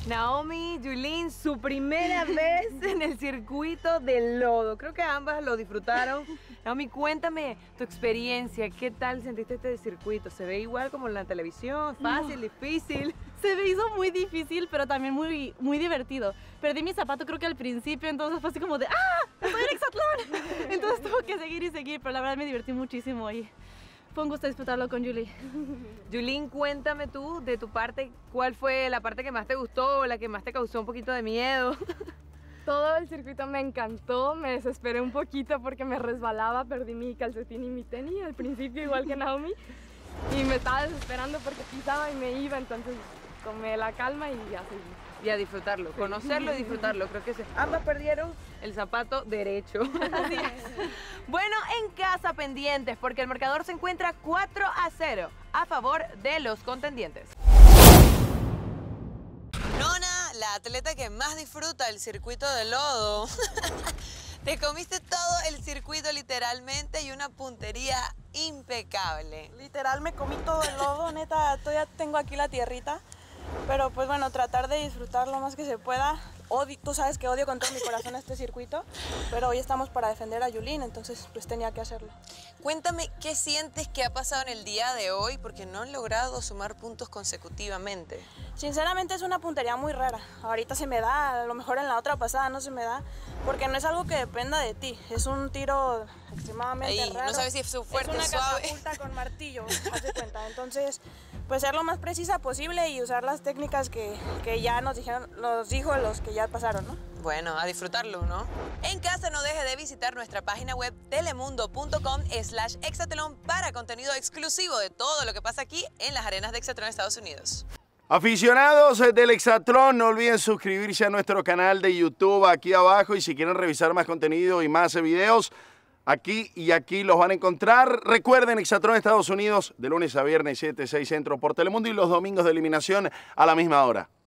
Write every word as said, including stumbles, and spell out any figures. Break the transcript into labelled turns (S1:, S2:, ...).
S1: Naomi, Yulín, su primera vez en el circuito del lodo. Creo que ambas lo disfrutaron. Naomi, cuéntame tu experiencia. ¿Qué tal sentiste este circuito? ¿Se ve igual como en la televisión? ¿Fácil, no. difícil?
S2: Se me hizo muy difícil, pero también muy, muy divertido. Perdí mi zapato creo que al principio, entonces fue así como de ¡ah! ¡Estoy en Exatlón! Entonces tuve que seguir y seguir, pero la verdad me divertí muchísimo y fue un gusto disfrutarlo con Julie.
S1: Yulín, cuéntame tú, de tu parte, ¿cuál fue la parte que más te gustó, la que más te causó un poquito de miedo?
S3: Todo el circuito me encantó, me desesperé un poquito porque me resbalaba, perdí mi calcetín y mi tenis al principio, igual que Naomi, y me estaba desesperando porque pisaba y me iba, entonces tomé la calma y ya seguí.
S1: Y a disfrutarlo, sí. Conocerlo y disfrutarlo. Creo que se... ambas perdieron el zapato derecho. Así es. Bueno, en casa pendientes, porque el marcador se encuentra cuatro a cero a favor de los contendientes. Nona, la atleta que más disfruta el circuito de lodo. Te comiste todo el circuito literalmente y una puntería impecable.
S4: Literal me comí todo el lodo, neta, todavía tengo aquí la tierrita. Pero pues bueno, tratar de disfrutar lo más que se pueda. Odio, tú sabes que odio con todo mi corazón este circuito, pero hoy estamos para defender a Yulín, entonces pues tenía que hacerlo.
S1: Cuéntame, ¿qué sientes que ha pasado en el día de hoy? Porque no han logrado sumar puntos consecutivamente.
S4: Sinceramente es una puntería muy rara. Ahorita se me da, a lo mejor en la otra pasada no se me da, porque no es algo que dependa de ti. Es un tiro extremadamente
S1: Ahí,
S4: raro.
S1: No sabes si es fuerte o
S4: suave. Es una
S1: suave.
S4: catapulta con martillo, haz de cuenta. Entonces, pues ser lo más precisa posible y usar las técnicas que, que ya nos dijeron, nos dijo los que ya pasaron, ¿no?
S1: Bueno, a disfrutarlo, ¿no? En casa no deje de visitar nuestra página web telemundo punto com slash exatlón para contenido exclusivo de todo lo que pasa aquí en las arenas de Exatlón Estados Unidos.
S5: Aficionados del Exatlón, no olviden suscribirse a nuestro canal de YouTube aquí abajo y si quieren revisar más contenido y más videos, aquí y aquí los van a encontrar. Recuerden, Exatlón Estados Unidos, de lunes a viernes, siete a seis centro por Telemundo y los domingos de eliminación a la misma hora.